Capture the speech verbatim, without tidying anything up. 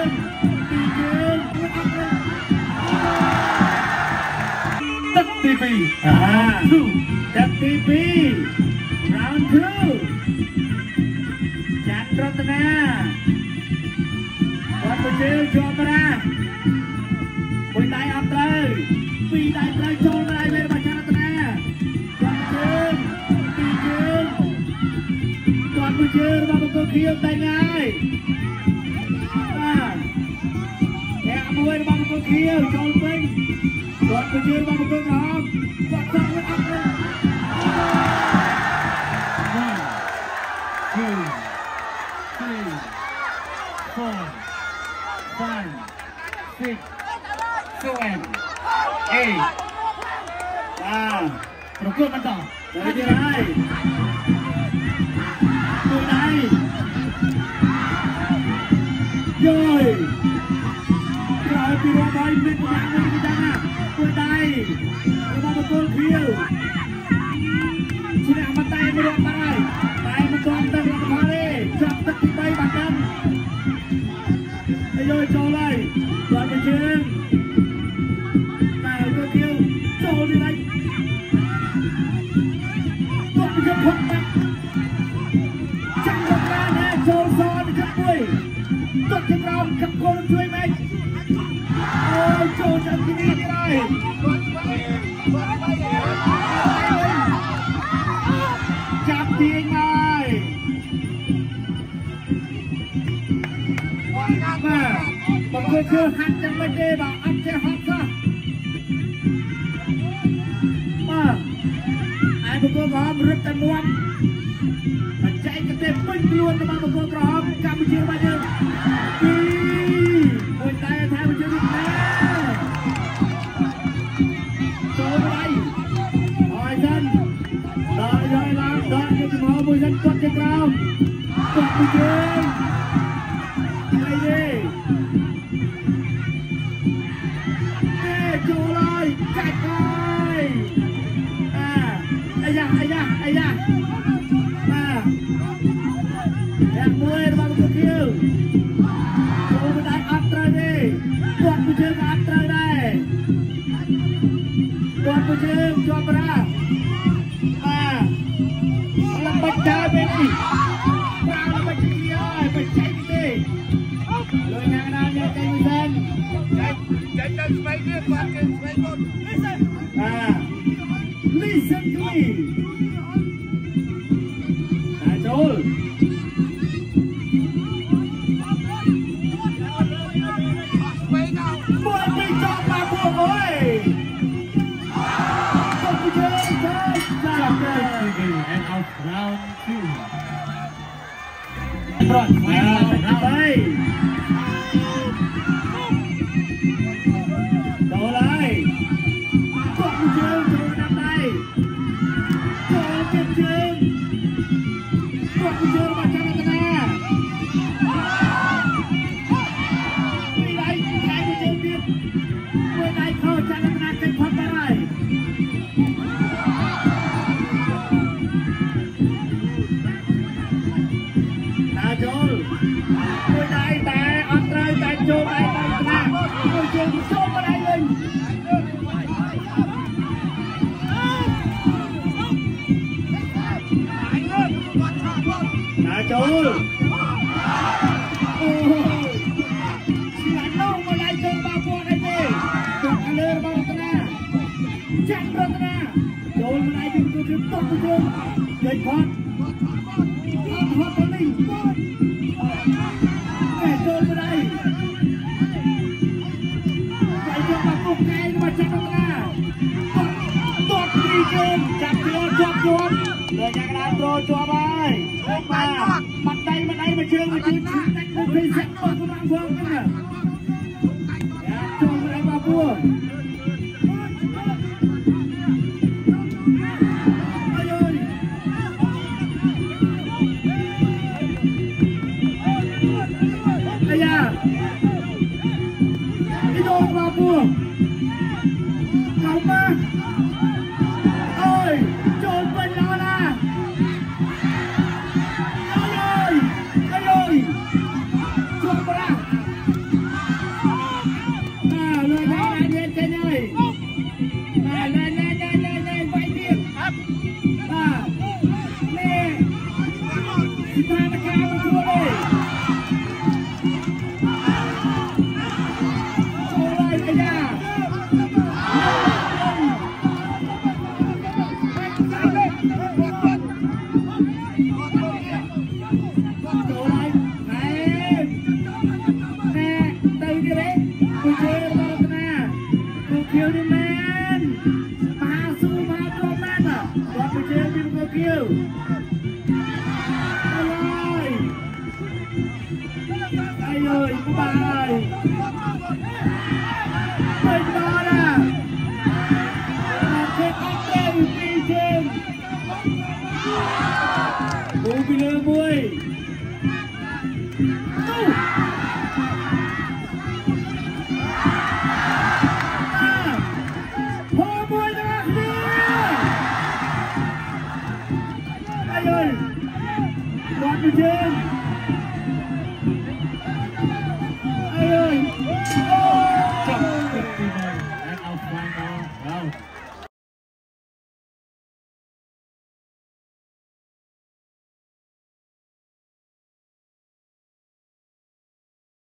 งตียืนตัดตีปีอ่าตัดตีปี round two จัดรัตนาวันไปเจอจอมราปุยได้อัพเลยปีได้เลยโจได้เลยมาจัดรัตนาวันเชิงตียืนวันไปเจอมาบุกเขียวได้ไงแอบมวยมาบุกเขียวโจเป็นวันไปเจอมาบุกน้องวันสองวันอัพเลยtwo, three, four, five, six, seven, eight. À, rồi cướp bắnต่อ Đấy chưa đây. Từ đây. Rồi. Rồi từ đó đây mình có bạn mình đang à. Từ đây. Rồi bao một con khiêu. Chỉ là mặt tay mới được mặt này. Tay một con tay là mặt này. Chọc tất cả bay bạc chân. Đây rồi cho đây. Đoạn bên trên. Tài cơ kêu. Cho đi đây. Đoạn bên trên thuận bạc. Chẳng gặp ra nè. Cho so đi chất đuôi. Đoạn trên rào gặp con chuối mạch. Ôi cho chân cái đi cái này. Chạm tiếng này. Mà bọn tôi chưa hát chẳng mấy đê bảo ăn chơi hót ra. Mà ai bọn tôi có một rất tầm muộn. Mà chạy cái tên mình luôn cho bọn tôi có Campuchia bao nhiêu. Đi ôi tay thay một chương trình nè.ចូលđây. Hỏi dân. Đợi rồi làm đợi cho chúng họ mùi dân quật trên cao. Quật một chương. Đây đi. Ê chú ơi. Chạy coi. À. Ây da ây da ây da. À. Đẹp mùi nó bằng một kêu. Chú bên đây áp trời đi. Quật một chương áp trời đây. Quật một chương cho ra. À. Làm bạch trái bên đi. Ra là bạch trái ơi. Bạch trái đi. Rồi ngang nào nhé cây người dân. Chạy chân xoay đi. Quạt chân xoay một. Listen. À. Listen to me. That's all. Mỗi mình cho bà buộc ơi. Không có chơi chơi. And out round two. Front, round đây. Đổ lại. Quật một chương, chỗ nằm đây. Chỗ kiếp chương. Quật một chương vào trong Ratana. Đi đây, hai một chương tiếp. Người này khởi trong Ratana kênh phát ra đây. Ta chôn. Người này ta ớt rơi, ta chôn đây, ta Ratana. Người chương chôn vào đây lên. Ta chôn. Sila nung mulai chôn bao buộc đây đi. Chôn cả lơ bao Ratana. Chẳng Ratana. Chôn mulai chôn chôn chôn tốt chôn chôn. Dây khoát. Hot hot vào mình. Kẻ chôn vào đây. Vậy chôn vào cục ngay mà chẳng Ratana. Tốt đi chôn. Chạm chôn chôn chôn. Rồi nhạc đàn rồi chôn ơi. Mà mặt đây mặt đây mà chưa mà chưa chưa tách một khi sẽ có của bạn Phương nữa nè. Chôn vào đây vào vua. Ôi ơi. Ây da. Đi đâu vào vua. Cậu mà. Ôi. Chôn bên đó nè. Ôi ơi. Ôi ơi. Chôn vào đây. Rồi đây rồi các bạn ơi, mình đó nè trên anh đi trên u bị lơ mui hồ mui ra đi đây rồi loạt bên trên